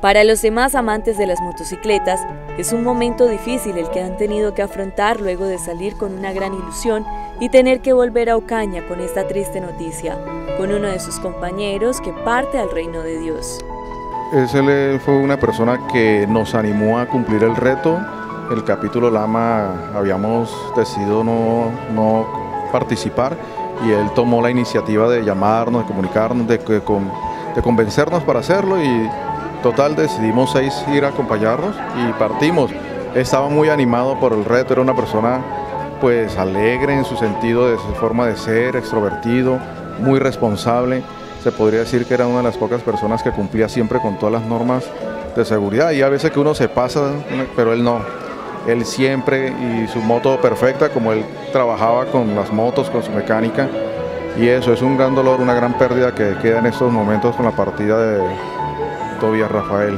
Para los demás amantes de las motocicletas, es un momento difícil el que han tenido que afrontar luego de salir con una gran ilusión y tener que volver a Ocaña con esta triste noticia, con uno de sus compañeros que parte al reino de Dios. Él fue una persona que nos animó a cumplir el reto. El capítulo Lama habíamos decidido no participar y él tomó la iniciativa de llamarnos, de comunicarnos, de convencernos para hacerlo y total decidimos 6 ir a acompañarnos y partimos. Estaba muy animado por el reto, era una persona pues alegre en su sentido de su forma de ser, extrovertido, muy responsable. Se podría decir que era una de las pocas personas que cumplía siempre con todas las normas de seguridad y a veces que uno se pasa, pero él no. Él siempre, y su moto perfecta, como él trabajaba con las motos, con su mecánica, y eso es un gran dolor, una gran pérdida que queda en estos momentos con la partida de Tobías Rafael.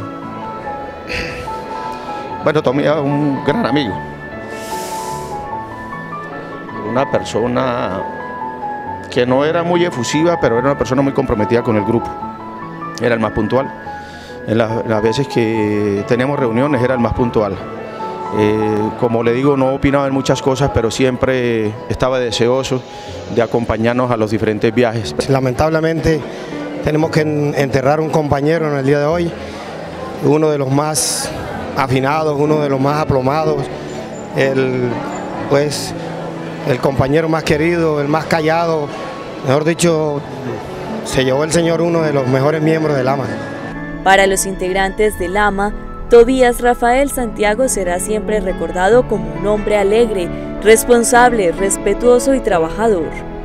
Bueno, Tobías es un gran amigo, una persona que no era muy efusiva, pero era una persona muy comprometida con el grupo, era el más puntual. En las veces que teníamos reuniones era el más puntual. Como le digo, no opinaba en muchas cosas, pero siempre estaba deseoso de acompañarnos a los diferentes viajes. Lamentablemente tenemos que enterrar un compañero en el día de hoy, uno de los más afinados, uno de los más aplomados, el compañero más querido, el más callado, mejor dicho, se llevó el señor uno de los mejores miembros del Lama. Para los integrantes del Lama, Tobías Rafael Santiago será siempre recordado como un hombre alegre, responsable, respetuoso y trabajador.